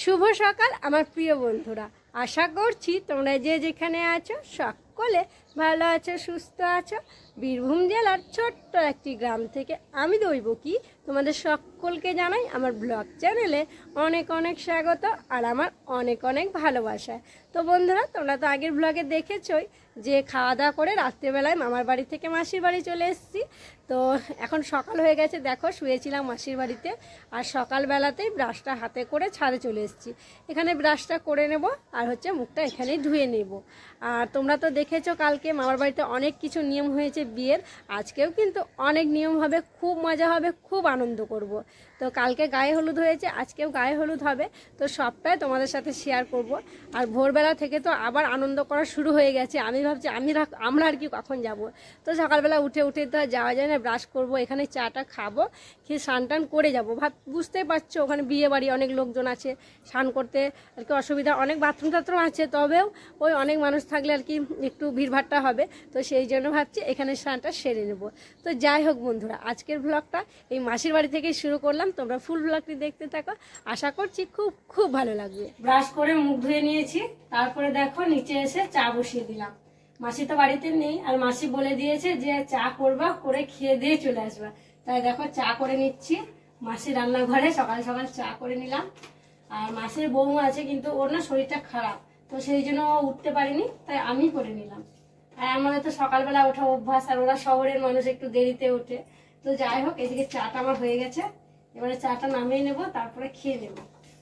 শুভ সকাল আমার প্রিয় বন্ধুরা, আশা করছি তোমরা যে যেখানে আছো সকলে ভালো আছো, সুস্থ আছো। বীরভূম জেলার ছোট্ট একটি গ্রাম থেকে আমি দৈবকী তোমাদের সকলকে জানাই আমার ব্লগ চ্যানেলে অনেক অনেক স্বাগত আর আমার অনেক অনেক ভালোবাসা। তো বন্ধুরা, তোমরা তো আগের ব্লগে দেখেছোই যে খাওয়া দাওয়া করে রাত্রেবেলায় মামার বাড়ি থেকে মাসির বাড়ি চলে এসেছি। তো এখন সকাল হয়ে গেছে, দেখো শুয়েছিলাম মাসির বাড়িতে আর সকালবেলাতেই ব্রাশটা হাতে করে ছাদে চলে এসেছি। এখানে ব্রাশটা করে নেব আর মুখটা এখানেই ধুয়ে নেব। আর তোমরা তো দেখেছো কালকে মামার বাড়িতে অনেক কিছু নিয়ম হয়েছে বিয়ের, আজকেও কিন্তু অনেক নিয়ম হবে, খুব মজা হবে, খুব আনন্দ করব। তো কালকে গায়ে হলুদ হয়েছে, আজকেও গায়ে হলুদ হবে, তো সবটাই তোমাদের সাথে শেয়ার করব। আর ভোরবেলা থেকে তো আবার আনন্দ করা শুরু হয়ে গেছে। আমি ভাবছি আমরা আর কি কখন যাব। তো সকালবেলা উঠে তো যাওয়া যায় না, ব্রাশ করব, এখানে চাটা খাবো, খেয়ে স্নান টান করে যাবো। বুঝতেই পারছো ওখানে বিয়ে বাড়ি, অনেক লোকজন আছে, স্নান করতে আর কি অসুবিধা, অনেক বাথরুম টাথরুম আছে, তবেও ওই অনেক মানুষ থাকলে আর কি একটু ভিড়ভাট্টা হবে। তো সেই জন্য ভাবছি এখানে স্নানটা সেরে নেব। তো যাই হোক বন্ধুরা, আজকের ব্লগটা এই মাসির বাড়ি থেকেই শুরু করলাম, তোমরা ফুল ব্লগটি দেখতে থাকো, আশা করছি খুব খুব ভালো লাগবে। ব্রাশ করে মুখ ধুয়ে নিয়েছি, তারপরে দেখো নিচে এসে চা বসিয়ে দিলাম। মাসি তো বাড়িতে নেই, আর মাসি বলে দিয়েছে যে চা করবা, করে খেয়ে দিয়ে চলে আসবা। তাই দেখো চা করে নিচ্ছি, মাসি রান্নাঘরে সকাল সকাল চা করে নিলাম। আর মাসির বৌমা আছে, কিন্তু ওর না শরীরটা খারাপ, তো সেই জন্য ও উঠতে পারিনি, তাই আমি করে নিলাম। আর আমাদের তো সকালবেলা ওঠা অভ্যাস, আর ওরা শহরের মানুষ, একটু দেরিতে ওঠে। তো যাই হোক, এদিকে চাটা আমার হয়ে গেছে, এবারে চাটা নামিয়ে নেব, তারপরে খেয়ে নেব।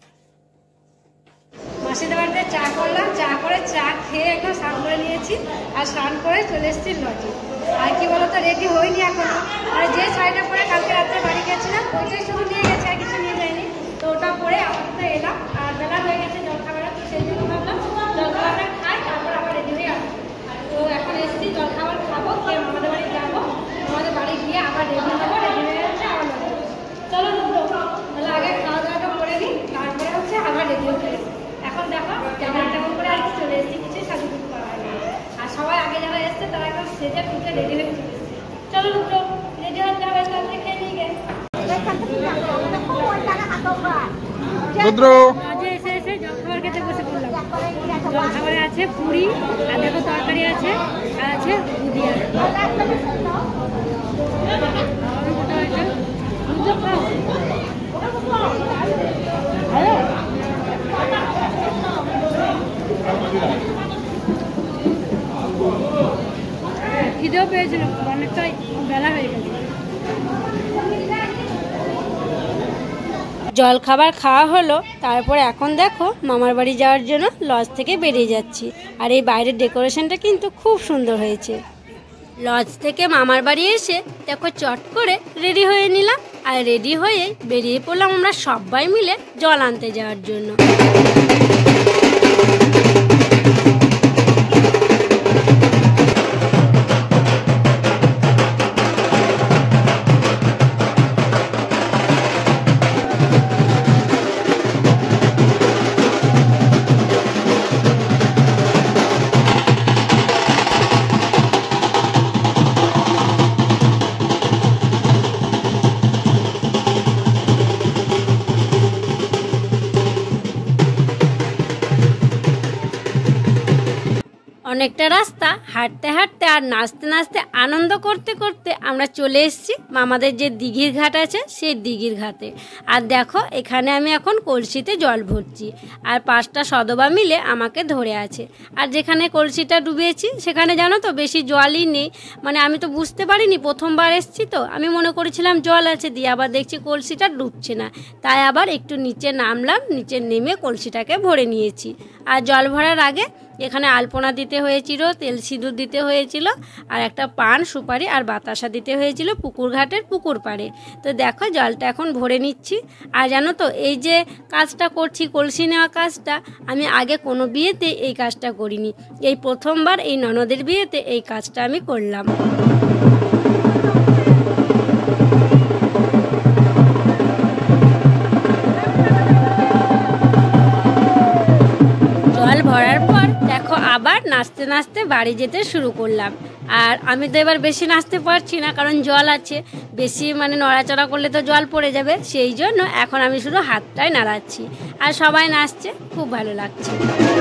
মাসিদের বাড়িতে চা করলাম, চা করে চা খেয়ে একদম স্নান করে নিয়েছি, আর স্নান করে চলে এসেছি লজে। আর কি বলতো, রেডি হইনি এখনো, আর যে শাড়িটা পরে কালকে রাত্রে বাড়ি গেছিলাম ওইটাই শুধু নিয়ে গেছে, আর কিছু নিয়ে যায়নি। তো ওটা পরে আপাতত এলাম, আর বেলা হয়ে গেছে জলখাবারে, তো সেই জন্য ভাবলাম জলখাবারটা খাই, তারপর আবার রেডি হয়ে আসবো। তো এখন এসেছি, জলখাবার খাবো, খেয়ে আমাদের বাড়ি যাবো, আমাদের বাড়ি গিয়ে আবার রেডি হবো, রেডি হয়ে যাচ্ছে আবার চলো দুটো, তাহলে আগে খাওয়া দাওয়াটা করে নিই, তারপরে আবার রেডি হতে। এখন দেখো যেমন তেমন করে আর চলে এসেছি, কিছুই সাজুগুজু করা হয় না। আর সবাই আগে যারা এসছে তারা একদম সেজে টুকে রেডি হয়ে চলে এসেছে। চলো দুটো রেডি হতে হবে, তাহলে খেয়ে নিয়ে গে। এসে জলখাবার খেতে বসে পড়লাম। জলখাবারে আছে পুরি, আর দেখো তরকারি আছে, আর আছে বুদিয়া। খিদেও পেয়েছিল, অনেকটাই বেলা হয়ে গেছে। জলখাবার খাওয়া হলো, তারপর এখন দেখো মামার বাড়ি যাওয়ার জন্য লজ থেকে বেরিয়ে যাচ্ছি। আর এই বাইরের ডেকোরেশনটা কিন্তু খুব সুন্দর হয়েছে। লজ থেকে মামার বাড়ি এসে দেখো চট করে রেডি হয়ে নিলাম, আর রেডি হয়ে বেরিয়ে পড়লাম আমরা সবাই মিলে জল আনতে যাওয়ার জন্য। অনেকটা রাস্তা হাঁটতে হাঁটতে আর নাচতে নাচতে আনন্দ করতে করতে আমরা চলে এসেছি মামাদের যে দিঘির ঘাট আছে সেই দিঘির ঘাটে। আর দেখো এখানে আমি এখন কলসিতে জল ভরছি, আর 5টা সদবা মিলে আমাকে ধরে আছে। আর যেখানে কলসিটা ডুবিয়েছি সেখানে জানো তো বেশি জলই নেই, মানে আমি তো বুঝতে পারিনি, প্রথমবার এসেছি তো আমি মনে করেছিলাম জল আছে, দিয়ে আবার দেখছি কলসিটা ডুবছে না, তাই আবার একটু নিচে নামলাম, নিচে নেমে কলসিটাকে ভরে নিয়েছি। আর জল ভরার আগে এখানে আলপনা দিতে হয়েছিল, তেল সিঁদুর দিতে হয়েছিল, আর একটা পান সুপারি আর বাতাসা দিতে হয়েছিল পুকুর ঘাটের পুকুর পাড়ে। তো দেখো জলটা এখন ভরে নিচ্ছি। আর জানো তো এই যে কাজটা করছি, কলসি নেওয়া কাজটা, আমি আগে কোনো বিয়েতে এই কাজটা করিনি, এই প্রথমবার এই ননদের বিয়েতে এই কাজটা আমি করলাম। জল ভরার পর দেখো আবার নাচতে নাচতে বাড়ি যেতে শুরু করলাম। আর আমি তো এবার বেশি নাচতে পারছি না, কারণ জল আছে, বেশি মানে নড়াচড়া করলে তো জল পড়ে যাবে, সেই জন্য এখন আমি শুধু হাতটাই নাড়াচ্ছি। আর সবাই নাচছে, খুব ভালো লাগছে।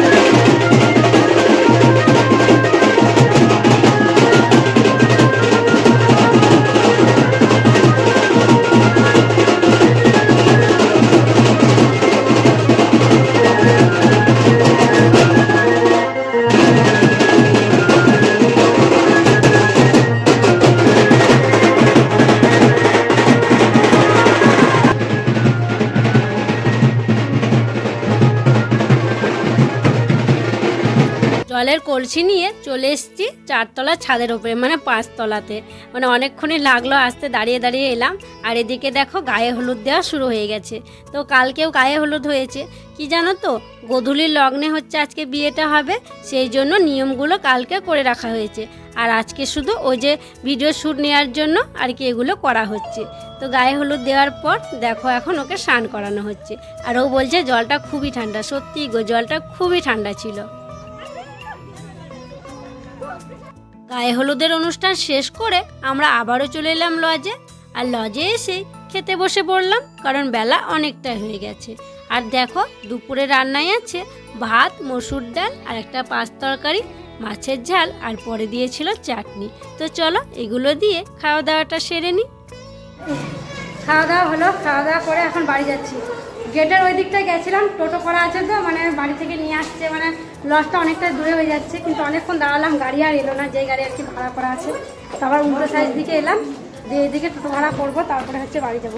জলের কলসি নিয়ে চলে এসেছি 4তলার ছাদের উপরে, মানে 5তলাতে। মানে অনেকক্ষণই লাগলো আসতে, দাঁড়িয়ে দাঁড়িয়ে এলাম। আর এদিকে দেখো গায়ে হলুদ দেওয়া শুরু হয়ে গেছে। তো কালকেও গায়ে হলুদ হয়েছে, কি জানো তো, গোধূলির লগ্নে হচ্ছে আজকে বিয়েটা হবে, সেই জন্য নিয়মগুলো কালকে করে রাখা হয়েছে। আর আজকে শুধু ওই যে ভিডিও শ্যুট নেওয়ার জন্য আর কি এগুলো করা হচ্ছে। তো গায়ে হলুদ দেওয়ার পর দেখো এখন ওকে স্নান করানো হচ্ছে। আর ও বলছে জলটা খুবই ঠান্ডা। সত্যি গো, জলটা খুবই ঠান্ডা ছিল। গায়ে হলুদের অনুষ্ঠান শেষ করে আমরা আবারও চলে এলাম লজে। আর লজে এসে খেতে বসে পড়লাম, কারণ বেলা অনেকটাই হয়ে গেছে। আর দেখো দুপুরে রান্নায় আছে ভাত, মসুর ডাল আর একটা 5 তরকারি, মাছের ঝাল, আর পরে দিয়েছিল চাটনি। তো চলো এগুলো দিয়ে খাওয়া দাওয়াটা সেরে নিই। খাওয়া দাওয়া হলো, খাওয়া দাওয়া করে এখন বাড়ি যাচ্ছি। গেটের ওই দিকটায় গেছিলাম, টোটো করা আছে তো, মানে বাড়ি থেকে নিয়ে আসছে, মানে লজটা অনেকটা দূরে হয়ে যাচ্ছে। কিন্তু অনেকক্ষণ দাঁড়ালাম, গাড়ি আর এলো না, যেই গাড়ি আর কি ভাড়া করা আছে। তারপর উল্টো সাইড দিকে এলাম, দিয়ে এদিকে টোটো ভাড়া করবো, তারপরে হচ্ছে বাড়ি যাবো।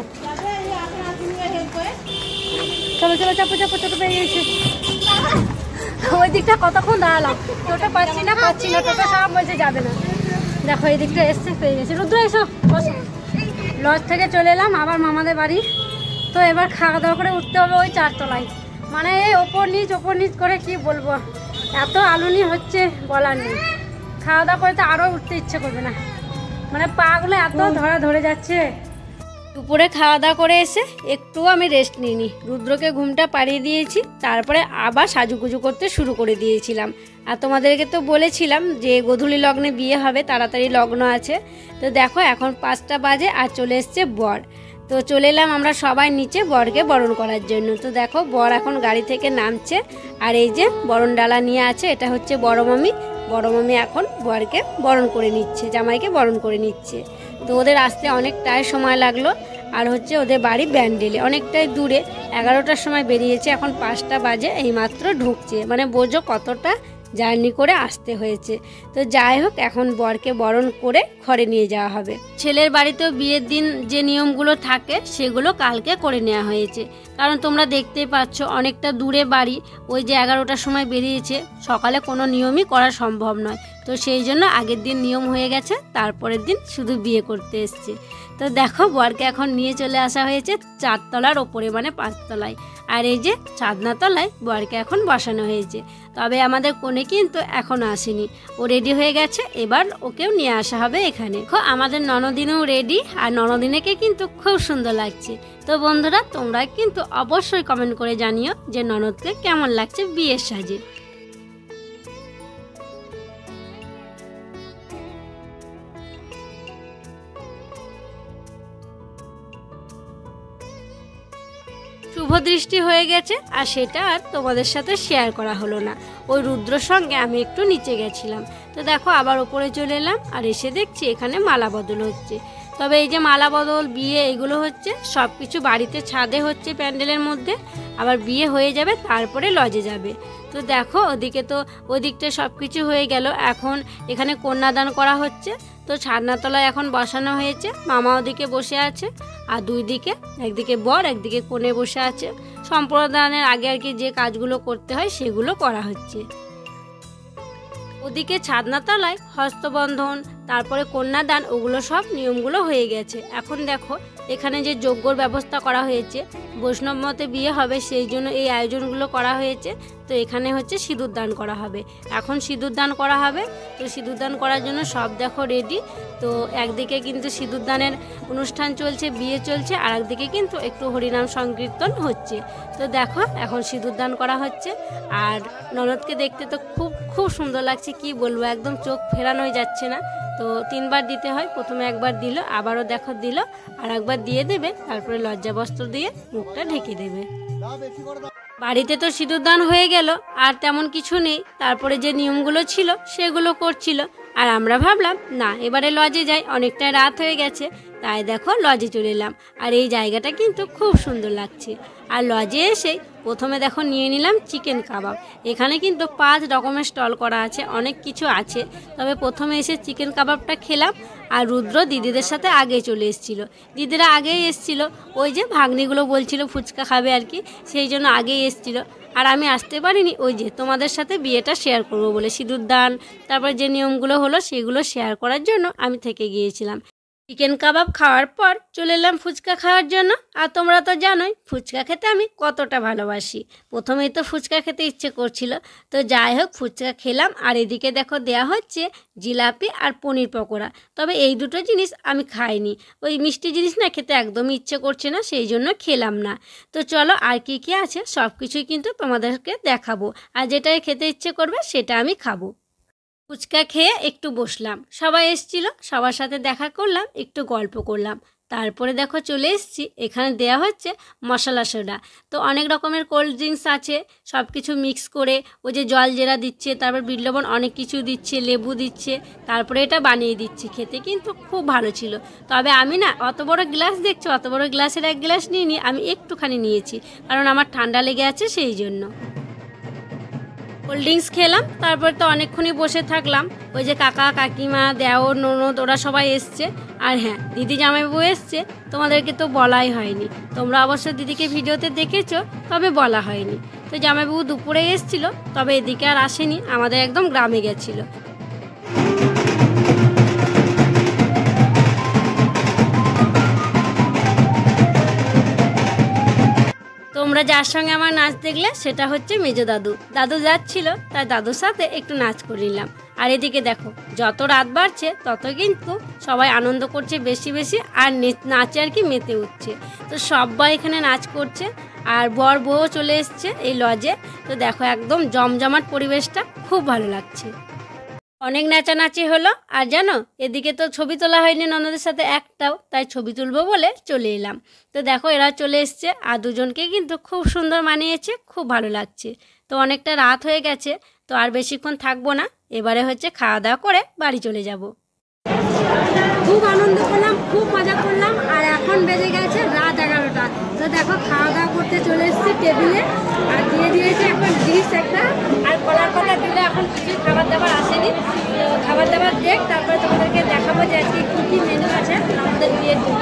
চলো চলো, চাপো চাপো, টোটো পেয়ে গেছে। ওই দিকটা কতক্ষণ দাঁড়ালাম, টোটো পাচ্ছি না, টোটো সব বলছে যাবে না। দেখো এই দিকটা এসছে, পেয়ে গেছে। রুদ্র এসো, বসো। লজ থেকে চলে এলাম আবার মামাদের বাড়ি। তো এবার খাওয়া দাওয়া করে উঠতে হবে ওই 4তলায়। মানে এই ওপর নিচ করে কি বলবো, এত আলুনি হচ্ছে বলার নেই। খাওয়া দাওয়া করে তো আরও উঠতে ইচ্ছে করবে না, মানে পাগুলো এত ধরে যাচ্ছে। দুপুরে খাওয়া দাওয়া করে এসে একটুও আমি রেস্ট নিইনি, রুদ্রকে ঘুমটা পাড়িয়ে দিয়েছি, তারপরে আবার সাজুগুজু করতে শুরু করে দিয়েছিলাম। আর তোমাদেরকে তো বলেছিলাম যে গোধূলি লগ্নে বিয়ে হবে, তাড়াতাড়ি লগ্ন আছে। তো দেখো এখন 5টা বাজে আর চলে এসছে বর। তো চলে এলাম আমরা সবাই নিচে বরকে বরণ করার জন্য। তো দেখো বর এখন গাড়ি থেকে নামছে, আর এই যে বরণ ডালা নিয়ে আছে, এটা হচ্ছে বড় মামি এখন বরকে বরণ করে নিচ্ছে, জামাইকে বরণ করে নিচ্ছে। তো ওদের আসতে অনেকটাই সময় লাগলো। আর হচ্ছে ওদের বাড়ি ব্যান্ডেলে, অনেকটাই দূরে। 11টার সময় বেরিয়েছে, এখন 5টা বাজে, এইমাত্র ঢুকছে। মানে বোঝো কতটা জার্নি করে আসতে হয়েছে। তো যাই হোক, এখন বরকে বরণ করে ঘরে নিয়ে যাওয়া হবে। ছেলের বাড়িতেও বিয়ের দিন যে নিয়মগুলো থাকে সেগুলো কালকে করে নেওয়া হয়েছে, কারণ তোমরা দেখতেই পাচ্ছ অনেকটা দূরে বাড়ি। ওই যে 11টার সময় বেরিয়েছে, সকালে কোনো নিয়মই করা সম্ভব নয়। তো সেই জন্য আগের দিন নিয়ম হয়ে গেছে, তারপরের দিন শুধু বিয়ে করতে এসছে। তো দেখো বরকে এখন নিয়ে চলে আসা হয়েছে 4তলার ওপরে, মানে 5তলায়। আর এই যে ছাদনা তলায় বরকে এখন বসানো হয়েছে। তবে আমাদের কোণে কিন্তু এখনও আসেনি, ও রেডি হয়ে গেছে, এবার ওকেও নিয়ে আসা হবে এখানে। আমাদের ননদিনও রেডি, আর ননদিনেকে কিন্তু খুব সুন্দর লাগছে। তো বন্ধুরা তোমরা কিন্তু অবশ্যই কমেন্ট করে জানিও যে ননদকে কেমন লাগছে বিয়ের সাজে। শুভদৃষ্টি হয়ে গেছে, আর সেটা আর তোমাদের সাথে শেয়ার করা হলো না। ওই রুদ্রর সঙ্গে আমি একটু নিচে গেছিলাম। তো দেখো আবার ওপরে চলে এলাম, আর এসে দেখছি এখানে মালা বদল হচ্ছে। তবে এই যে মালা বদল, বিয়ে, এগুলো হচ্ছে সব কিছু বাড়িতে ছাদে হচ্ছে প্যান্ডেলের মধ্যে। আবার বিয়ে হয়ে যাবে, তারপরে লজে যাবে। তো দেখো ওদিকে তো ওদিকটা সব কিছু হয়ে গেল, এখন এখানে কন্যাদান করা হচ্ছে। তো ছাদনাতলায় এখন বসানো হয়েছে, মামা ওদিকে বসে আছে, আর দুই দিকে, একদিকে বর একদিকে কনে বসে আছে। সম্প্রদানের আগে আর কি যে কাজগুলো করতে হয় সেগুলো করা হচ্ছে। ওদিকে ছাদনাতলায় হস্তবন্ধন, তারপরে কন্যাদান, ওগুলো সব নিয়মগুলো হয়ে গেছে। এখন দেখো এখানে যে যজ্ঞর ব্যবস্থা করা হয়েছে, বৈষ্ণব মতে বিয়ে হবে, সেই জন্য এই আয়োজনগুলো করা হয়েছে। তো এখানে হচ্ছে সিঁদুর দান করা হবে, এখন সিঁদুর দান করা হবে। তো সিঁদুর দান করার জন্য সব দেখো রেডি। তো একদিকে কিন্তু সিঁদুর দানের অনুষ্ঠান চলছে, বিয়ে চলছে, আর একদিকে কিন্তু একটু হরিনাম সংকীর্তন হচ্ছে। তো দেখো এখন সিঁদুর দান করা হচ্ছে। আর ননদকে দেখতে তো খুব খুব সুন্দর লাগছে, কি বলবো, একদম চোখ ফেরানোই যাচ্ছে না। তো 3 বার দিতে হয়। প্রথমে একবার দিল, আবারও দেখো দিল, আর একবার দিয়ে দেবে, তারপরে লজ্জা বস্ত্র দিয়ে মুখটা ঢেকে দেবে। বাড়িতে তো সিঁদুরদান হয়ে গেল, আর তেমন কিছু নেই। তারপরে যে নিয়মগুলো ছিল সেগুলো করছিল, আর আমরা ভাবলাম না এবারে লজে যাই, অনেকটা রাত হয়ে গেছে। তাই দেখো লজে চলে এলাম, আর এই জায়গাটা কিন্তু খুব সুন্দর লাগছে। আর লজে এসেই প্রথমে দেখো নিয়ে নিলাম চিকেন কাবাব। এখানে কিন্তু 5 রকমের স্টল করা আছে, অনেক কিছু আছে। তবে প্রথমে এসে চিকেন কাবাবটা খেলাম, আর রুদ্র দিদিদের সাথে আগে চলে এসেছিল। দিদিরা আগেই এসেছিল, ওই যে ভাগ্নিগুলো বলছিল ফুচকা খাবে আর কি, সেই জন্য আগেই এসেছিল। আর আমি আসতে পারিনি, ওই যে তোমাদের সাথে বিয়েটা শেয়ার করব বলে, সিঁদুরদান তারপর যে নিয়মগুলো হলো সেগুলো শেয়ার করার জন্য আমি থেকে গিয়েছিলাম। চিকেন কাবাব খাওয়ার পর চলে এলাম ফুচকা খাওয়ার জন্য। আর তোমরা তো জানোই ফুচকা খেতে আমি কতটা ভালোবাসি। প্রথমেই তো ফুচকা খেতে ইচ্ছে করছিল, তো যাই হোক ফুচকা খেলাম। আর এদিকে দেখো দেয়া হচ্ছে জিলাপি আর পনির পকোড়া। তবে এই দুটো জিনিস আমি খাইনি, ওই মিষ্টি জিনিস না খেতে একদমই ইচ্ছে করছে না, সেই জন্য খেলাম না। তো চলো আর কি কি আছে সব কিছুই কিন্তু তোমাদেরকে দেখাবো, আর যেটাই খেতে ইচ্ছে করবে সেটা আমি খাবো। ফুচকা খেয়ে একটু বসলাম, সবাই এসেছিল, সবার সাথে দেখা করলাম, একটু গল্প করলাম। তারপরে দেখো চলে এসেছি, এখানে দেয়া হচ্ছে মশলা সোডা। তো অনেক রকমের কোল্ড ড্রিঙ্কস আছে, সব কিছু মিক্স করে ওই যে জল জেরা দিচ্ছে, তারপর বিট লবণ অনেক কিছু দিচ্ছে, লেবু দিচ্ছে, তারপরে এটা বানিয়ে দিচ্ছে। খেতে কিন্তু খুব ভালো ছিল। তবে আমি না অত বড় গ্লাস দেখছো, অত বড় গ্লাসের 1 গ্লাস নিইনি, আমি একটুখানি নিয়েছি, কারণ আমার ঠান্ডা লেগে আছে সেই জন্য। কোল্ড ড্রিঙ্কস খেলাম, তারপর তো অনেকক্ষণই বসে থাকলাম। ওই যে কাকা কাকিমা দেওর ননদ ওরা সবাই এসছে। আর হ্যাঁ, দিদি জামাইবাবু এসছে, তোমাদেরকে তো বলাই হয়নি। তোমরা অবশ্য দিদিকে ভিডিওতে দেখেছো, তবে বলা হয়নি। তো জামাইবাবু দুপুরে এসছিল, তবে এদিকে আর আসেনি, আমাদের একদম গ্রামে গেছিলো। তোমরা যার সঙ্গে আমার নাচ দেখলে সেটা হচ্ছে মেজো দাদু। দাদু যাচ্ছিল, তাই দাদুর সাথে একটু নাচ করে নিলাম। আর এদিকে দেখো যত রাত বাড়ছে তত কিন্তু সবাই আনন্দ করছে বেশি বেশি, আর নাচে আর কি মেতে উঠছে। তো সবাই এখানে নাচ করছে, আর বর বউ চলে এসছে এই লজে। তো দেখো একদম জমজমাট পরিবেশটা, খুব ভালো লাগছে। অনেক নাচানাচি হলো। আর জানো এদিকে তো ছবি তোলা হয়নি ননদের সাথে একটাও, তাই ছবি তুলবো বলে চলে এলাম। তো দেখো এরা চলে এসছে, আর দুজনকে কিন্তু খুব সুন্দর মানিয়েছে, খুব ভালো লাগছে। তো অনেকটা রাত হয়ে গেছে, তো আর বেশিক্ষণ থাকবো না, এবারে হচ্ছে খাওয়া দাওয়া করে বাড়ি চলে যাব। খুব আনন্দ করলাম, খুব মজা করলাম, আর এখন বেজে গেছে রাত 11টা। তো দেখো খাওয়া দাওয়া করতে চলে এসেছি টেবিলে, আর দিয়ে দিয়েছে এখন ডিশ একটা, আর কলার পাতা দিলে এখন কিছু খাবার দাবার আসেনি। তো খাবার দাবার দেখ, তারপরে তোমাদেরকে দেখাবো যে আজকে কী কী মেনু আছে আমাদের বিয়ের জন্য।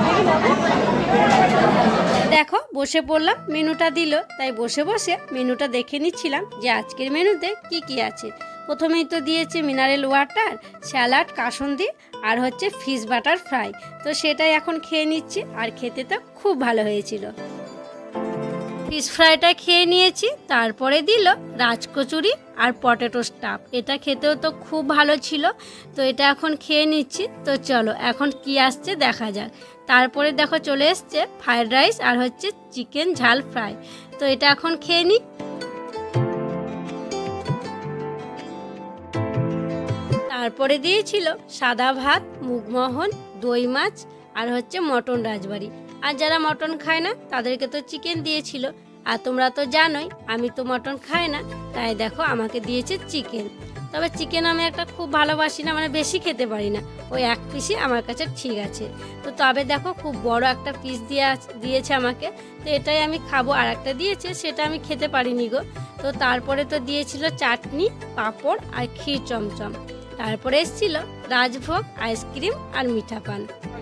দেখো বসে পড়লাম, মেনুটা দিল, তাই বসে বসে মেনুটা দেখে নিচ্ছিলাম যে আজকের মেনুতে কি কি আছে। প্রথমেই তো দিয়েছে মিনারেল ওয়াটার, স্যালাড, কাসুন্দি, আর হচ্ছে ফিশ বাটার ফ্রাই। তো সেটাই এখন খেয়ে নিচ্ছি, আর খেতে তো খুব ভালো হয়েছিল। ফিশ ফ্রাইটা খেয়ে নিয়েছি, তারপরে দিল রাজকচুরি আর পটেটো স্টাফ। এটা খেতেও তো খুব ভালো ছিল, তো এটা এখন খেয়ে নিচ্ছি। তো চলো এখন কি আসছে দেখা যাক। তারপরে দেখো চলে এসছে ফ্রাইড রাইস আর হচ্ছে চিকেন ঝাল ফ্রাই। তো এটা এখন খেয়ে নিই। তারপরে দিয়েছিল সাদা ভাত, মুগমোহন, দই মাছ, আর হচ্ছে মটন রাজবাড়ি। আর যারা মটন খায় না তাদেরকে তো চিকেন দিয়েছিল। আর তোমরা তো জানোই আমি তো মটন খাই না, তাই দেখো আমাকে দিয়েছে চিকেন। তবে চিকেন আমি একটা খুব ভালোবাসি না, মানে বেশি খেতে পারি না, ওই 1 পিসই আমার কাছে ঠিক আছে। তো তবে দেখো খুব বড় একটা পিস দিয়েছে আমাকে, তো এটাই আমি খাবো। আর একটা দিয়েছে সেটা আমি খেতে পারিনি গো। তো তারপরে তো দিয়েছিল চাটনি, পাঁপড় আর ক্ষীর চমচম। তারপরে এসেছিল রাজভোগ, আইসক্রিম আর মিঠা পান।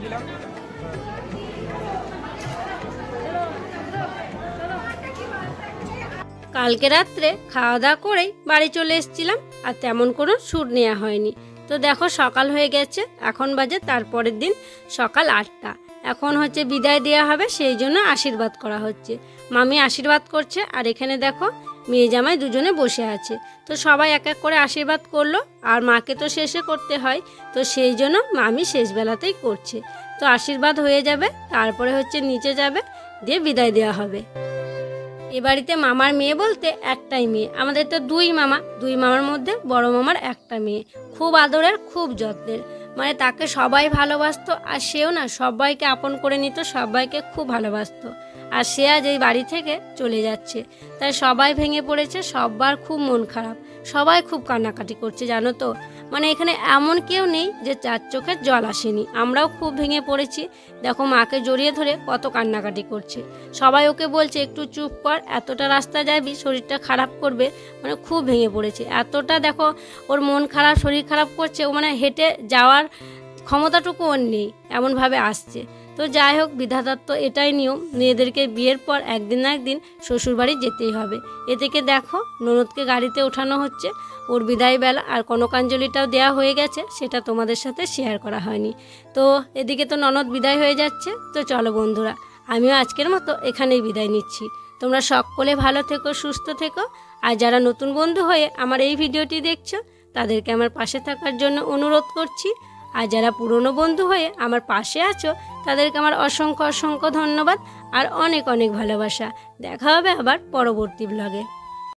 কালকে রাত্রে খাওয়া দাওয়া করেই বাড়ি চলে এসেছিলাম, আর তেমন কোনো শ্যুট নেওয়া হয়নি। তো দেখো সকাল হয়ে গেছে, এখন বাজে তারপরের দিন সকাল 8টা। এখন হচ্ছে বিদায় দেওয়া হবে, সেই জন্য আশীর্বাদ করা হচ্ছে। মামি আশীর্বাদ করছে, আর এখানে দেখো মেয়ে জামাই দুজনে বসে আছে। তো সবাই এক এক করে আশীর্বাদ করলো, আর মাকে তো শেষে করতে হয়, তো সেই জন্য মামি শেষবেলাতেই করছে। তো আশীর্বাদ হয়ে যাবে, তারপরে হচ্ছে নিচে যাবে, দিয়ে বিদায় দেওয়া হবে। এ বাড়িতে মামার মেয়ে বলতে একটাই মেয়ে, আমাদের তো দুই মামার মধ্যে বড় মামার একটা মেয়ে, খুব আদরের, খুব যত্নের, মানে তাকে সবাই ভালোবাসতো, আর সেও না সবাইকে আপন করে নিত, সবাইকে খুব ভালোবাসতো। আর সে আজ এই বাড়ি থেকে চলে যাচ্ছে, তাই সবাই ভেঙে পড়েছে, সবার খুব মন খারাপ, সবাই খুব কান্নাকাটি করছে জানো তো। মানে এখানে এমন কেউ নেই যে চার চোখের জল আসেনি, আমরাও খুব ভেঙে পড়েছি। দেখো মাকে জড়িয়ে ধরে কত কান্নাকাটি করছে, সবাই ওকে বলছে একটু চুপ কর, এতটা রাস্তা যাবি, শরীরটা খারাপ করবে, মানে খুব ভেঙে পড়েছে এতটা। দেখো ওর মন খারাপ, শরীর খারাপ করছে, ও মানে হেঁটে যাওয়ার ক্ষমতাটুকু ওর নেই, এমনভাবে আসছে। তো যাই হোক, বিধাতার তো এটাই নিয়ম, মেয়েদেরকে বিয়ের পর একদিন না একদিন শ্বশুরবাড়ি যেতেই হবে। এ থেকে দেখো ননদকে গাড়িতে ওঠানো হচ্ছে, ওর বিদায় বেলা, আর কনকাঞ্জলিটাও দেওয়া হয়ে গেছে, সেটা তোমাদের সাথে শেয়ার করা হয়নি। তো এদিকে তো ননদ বিদায় হয়ে যাচ্ছে। তো চলো বন্ধুরা, আমিও আজকের মতো এখানেই বিদায় নিচ্ছি। তোমরা সকলে ভালো থেকো, সুস্থ থেকো। আর যারা নতুন বন্ধু হয়ে আমার এই ভিডিওটি দেখছো, তাদেরকে আমার পাশে থাকার জন্য অনুরোধ করছি। আর যারা পুরনো বন্ধু হয়ে আমার পাশে আছো, তাদেরকে আমার অসংখ্য অসংখ্য ধন্যবাদ আর অনেক অনেক ভালোবাসা। দেখা হবে আবার পরবর্তী ব্লগে।